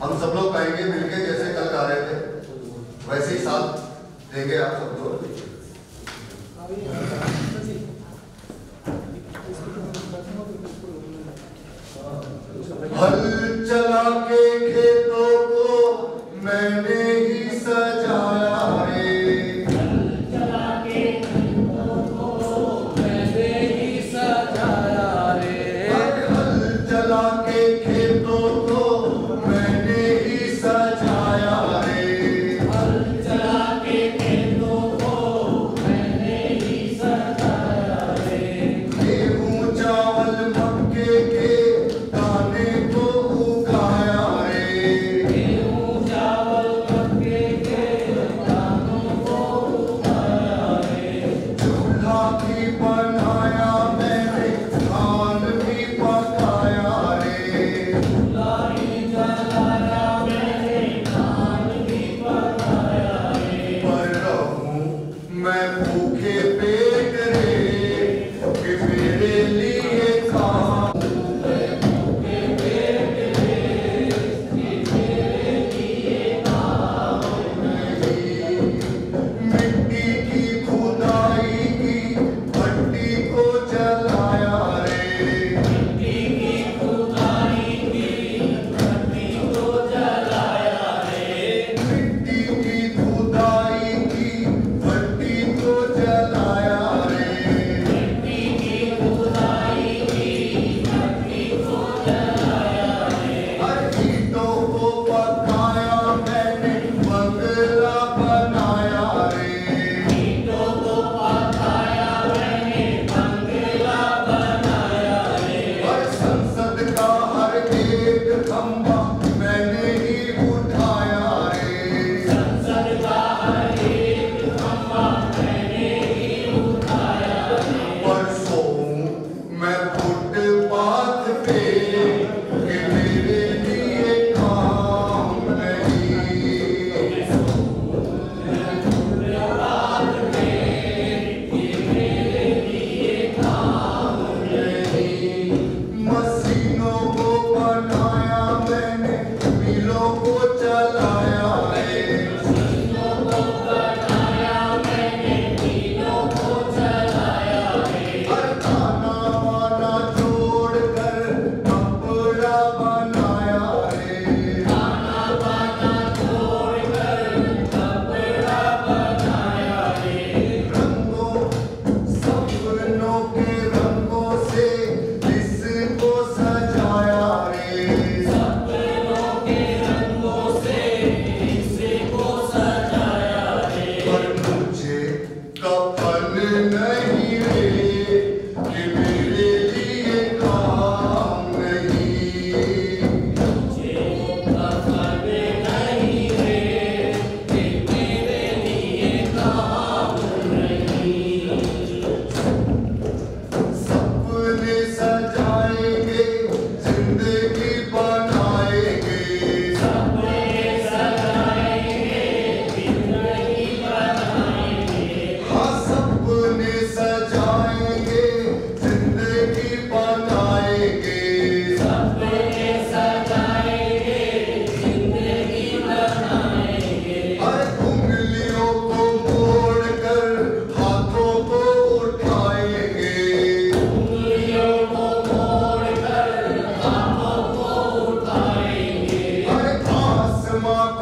हम सब लोग गाएंगे मिलके, जैसे कल गा रहे थे वैसे ही साथ देंगे आप सब लोग। हल चला के खेतों को मैंने ही सजाया रे, हल चला के खेतों को मैंने ही सजाया रे, हल चला के खेतों को मैंने ही सजाया रे, हल चला के खेतों को मैंने ही सजाया रे, गेहूं चावल मक्के के दाने को उगाया रे, गेहूं चावल मक्के के दानों को उगाया रे, चूल्हा भी बनाया मैंने, धान भी पकाया रे, लाही जलाया मैंने, धान भी पकाया रे, पर रहूं मैं भूखे पेट रे, कि मेरे लिए काम भूखे पेट रे, कि मेरे लिए काम नहीं। मिट्टी की खुदाई की भट्टी को जलाया रे, मिट्टी की खुदाई की भट्टी को जलाया रे, मिट्टी की खुदाई की भट्टी को जलाया रे, मिट्टी की खुदाई की भट्टी को जलाया रे, हर ईंटों को पकाया मैंने, बंगला बनाया रे, ईंटों को पकाया मैंने, बंगला बनाया रे, हर संसद का हर एक खंभा मैंने ही उठाया रे, संसद का हर एक खंभा मैंने ही उठाया रे, परसों मैं फुटपाथ पे, कि मेरे लिए काम नहीं। रात में ये मेरे लिए काम नहीं, मशीनों को बनाया मैंने, मिलों को चलाया रे, मशीनों को बनाया मैंने, मीलों को चलाया रे, हर खाना वाना जोड़कर कपड़ा बनाया रे, खाना वाना छोड़कर कपड़ा बनाया रे, रंगों सपनों के रंगों से इसको सजाया रे, सपनों के रंगों से इसको सजाया रे, पर मुझे कफन नहीं रे, कि मेरे लिए काम नहीं। मुझे कफन नहीं रे, कि मेरे लिए काम नहीं, सपने सजाएंगे, जिंदगी बनाएंगे, सपने सजाएंगे, जिंदगी बनाएंगे, हाँ सपने सजाएंगे, जिंदगी बनाएंगे, सपने सजाएंगे, जिंदगी बनाएंगे, हर उंगलियों को मोड़कर हाथों को उठाएंगे, उंगलियों को मोड़कर हाथों को उठाएंगे, हर आसमां